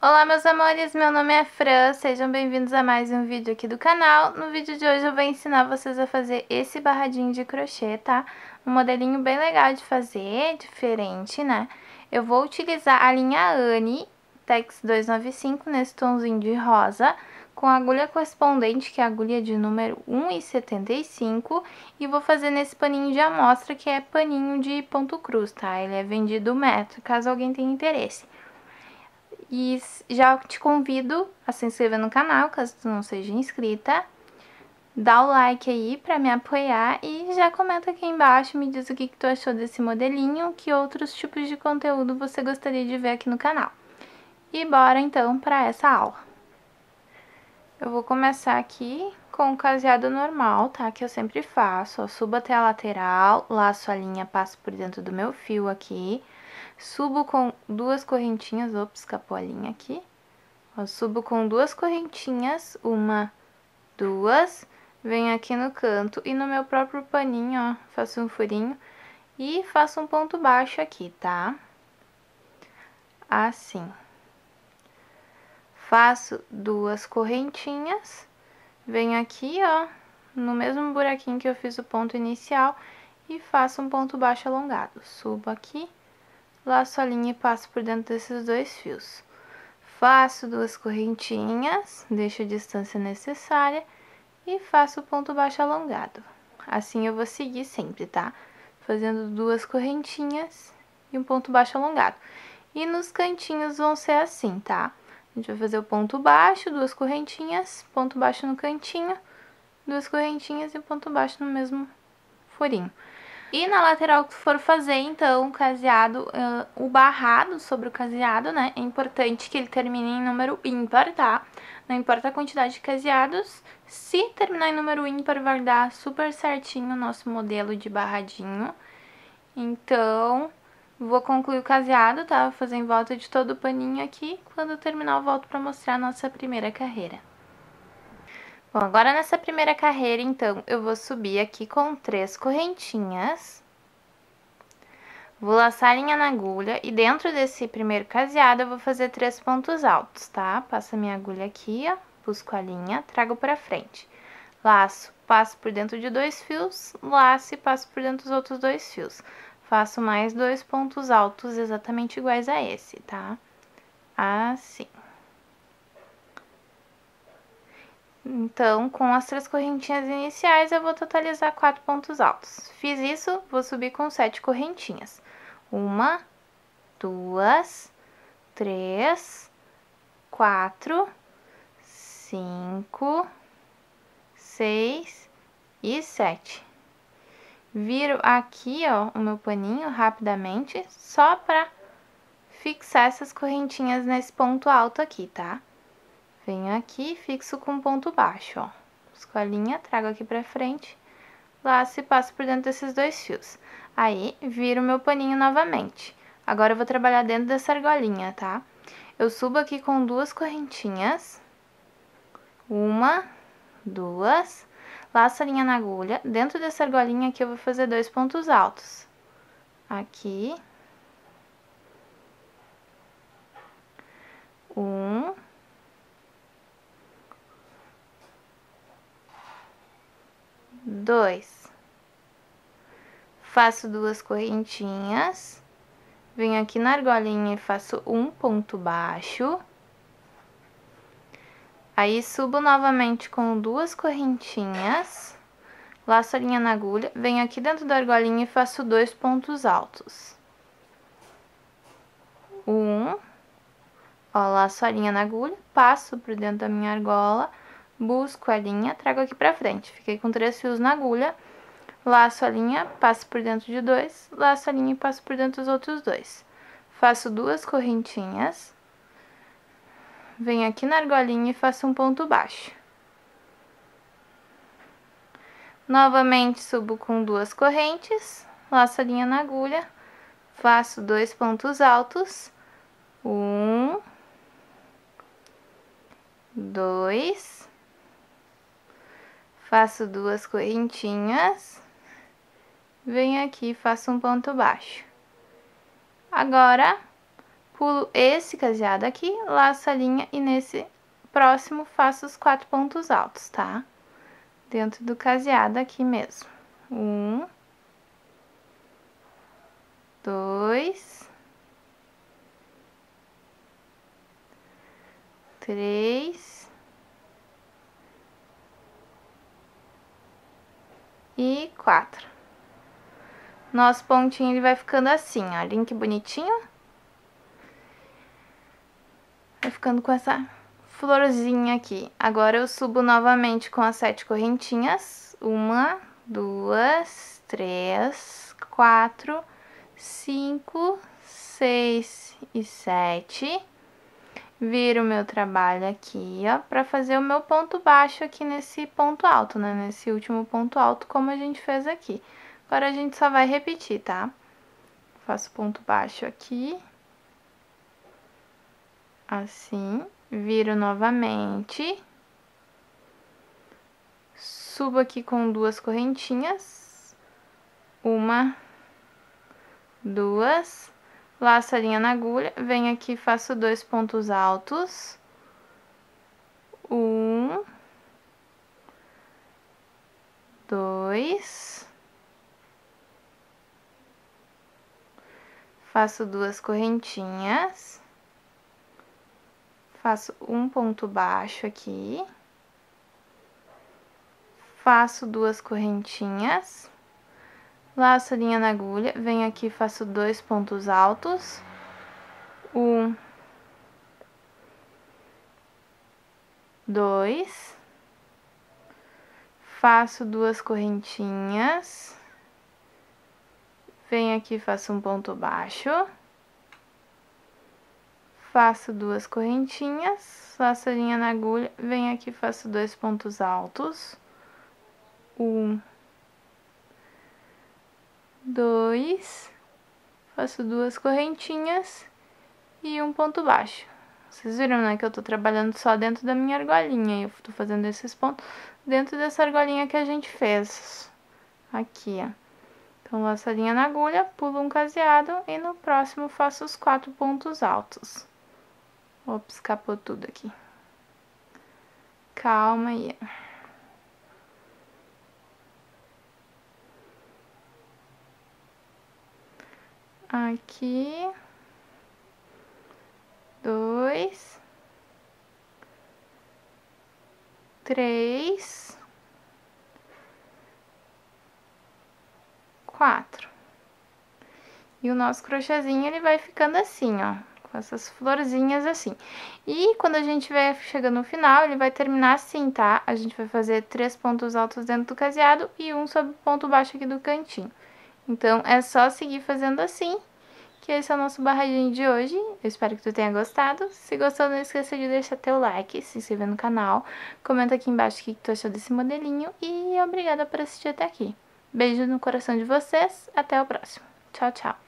Olá, meus amores, meu nome é Fran, sejam bem-vindos a mais um vídeo aqui do canal. No vídeo de hoje eu vou ensinar vocês a fazer esse barradinho de crochê, tá? Um modelinho bem legal de fazer, diferente, né? Eu vou utilizar a linha Anne Tex 295 nesse tomzinho de rosa, com a agulha correspondente, que é a agulha de número 1,75, e vou fazer nesse paninho de amostra, que é paninho de ponto cruz, tá? Ele é vendido metro, caso alguém tenha interesse. E já te convido a se inscrever no canal, caso tu não seja inscrita. Dá o like aí pra me apoiar e já comenta aqui embaixo, me diz o que tu achou desse modelinho, que outros tipos de conteúdo você gostaria de ver aqui no canal. E bora então pra essa aula. Eu vou começar aqui com o caseado normal, tá? Que eu sempre faço, ó. Subo até a lateral, laço a linha, passo por dentro do meu fio aqui. Subo com duas correntinhas, ops, escapou a linha aqui. Ó, subo com duas correntinhas, uma, duas, venho aqui no canto e no meu próprio paninho, ó, faço um furinho e faço um ponto baixo aqui, tá? Assim. Faço duas correntinhas, venho aqui, ó, no mesmo buraquinho que eu fiz o ponto inicial e faço um ponto baixo alongado. Subo aqui, laço a linha e passo por dentro desses dois fios. Faço duas correntinhas, deixo a distância necessária e faço o ponto baixo alongado. Assim eu vou seguir sempre, tá? Fazendo duas correntinhas e um ponto baixo alongado. E nos cantinhos vão ser assim, tá? A gente vai fazer o ponto baixo, duas correntinhas, ponto baixo no cantinho, duas correntinhas e ponto baixo no mesmo furinho. E na lateral que tu for fazer, então, o caseado, o barrado sobre o caseado, né? É importante que ele termine em número ímpar, tá? Não importa a quantidade de caseados, se terminar em número ímpar vai dar super certinho o nosso modelo de barradinho. Então, vou concluir o caseado, tá? Vou fazer em volta de todo o paninho aqui. Quando eu terminar, eu volto pra mostrar a nossa primeira carreira. Bom, agora nessa primeira carreira, então, eu vou subir aqui com 3 correntinhas. Vou laçar a linha na agulha e dentro desse primeiro caseado eu vou fazer 3 pontos altos, tá? Passo a minha agulha aqui, ó, busco a linha, trago pra frente. Laço, passo por dentro de 2 fios, laço e passo por dentro dos outros 2 fios. Faço mais 2 pontos altos exatamente iguais a esse, tá? Assim. Então, com as 3 correntinhas iniciais, eu vou totalizar 4 pontos altos. Fiz isso, vou subir com 7 correntinhas. Uma, duas, 3, 4, 5, 6 e 7. Viro aqui, ó, o meu paninho rapidamente, só pra fixar essas correntinhas nesse ponto alto aqui, tá? Venho aqui, fixo com ponto baixo, ó. Busco a linha, trago aqui pra frente, laço e passo por dentro desses 2 fios. Aí, viro o meu paninho novamente. Agora eu vou trabalhar dentro dessa argolinha, tá? Eu subo aqui com 2 correntinhas, uma, duas, laço a linha na agulha. Dentro dessa argolinha aqui eu vou fazer 2 pontos altos. Aqui. Um. Dois. Faço 2 correntinhas. Venho aqui na argolinha e faço um ponto baixo. Aí, subo novamente com 2 correntinhas, laço a linha na agulha, venho aqui dentro da argolinha e faço 2 pontos altos. Um, ó, laço a linha na agulha, passo por dentro da minha argola, busco a linha, trago aqui pra frente. Fiquei com 3 fios na agulha, laço a linha, passo por dentro de 2, laço a linha e passo por dentro dos outros 2. Faço 2 correntinhas. Venho aqui na argolinha e faço um ponto baixo. Novamente, subo com 2 correntes, laço a linha na agulha, faço 2 pontos altos. Um, dois, faço 2 correntinhas, venho aqui e faço um ponto baixo. Agora, pulo esse caseado aqui, laço a linha e nesse próximo faço os 4 pontos altos, tá? Dentro do caseado aqui mesmo. 1, 2, 3 e 4. Nosso pontinho ele vai ficando assim, ó, olha que bonitinho. Vai ficando com essa florzinha aqui. Agora eu subo novamente com as 7 correntinhas. 1, 2, 3, 4, 5, 6 e 7. Viro o meu trabalho aqui, ó, pra fazer o meu ponto baixo aqui nesse ponto alto, né? Nesse último ponto alto, como a gente fez aqui. Agora a gente só vai repetir, tá? Faço ponto baixo aqui. Assim, viro novamente. Subo aqui com 2 correntinhas. 1, 2. Laço a linha na agulha, venho aqui e faço 2 pontos altos. 1, 2. Faço 2 correntinhas. Faço um ponto baixo aqui. Faço 2 correntinhas. Laço a linha na agulha, venho aqui e faço 2 pontos altos. 1, 2. Faço 2 correntinhas. Venho aqui e faço um ponto baixo. Faço 2 correntinhas, laço a linha na agulha, venho aqui e faço 2 pontos altos. 1, 2, faço 2 correntinhas e um ponto baixo. Vocês viram, né, que eu tô trabalhando só dentro da minha argolinha, eu tô fazendo esses pontos dentro dessa argolinha que a gente fez. Aqui, ó. Então, laço a linha na agulha, pulo um caseado e no próximo faço os 4 pontos altos. Ops, escapou tudo aqui. Calma aí. Aqui. 2. 3. 4. E o nosso crochêzinho, ele vai ficando assim, ó. Com essas florzinhas assim. E quando a gente vai chegando no final, ele vai terminar assim, tá? A gente vai fazer 3 pontos altos dentro do caseado e um sobre o ponto baixo aqui do cantinho. Então, é só seguir fazendo assim, que esse é o nosso barradinho de hoje. Eu espero que tu tenha gostado. Se gostou, não esqueça de deixar teu like, se inscrever no canal. Comenta aqui embaixo o que tu achou desse modelinho. E obrigada por assistir até aqui. Beijo no coração de vocês. Até o próximo. Tchau, tchau.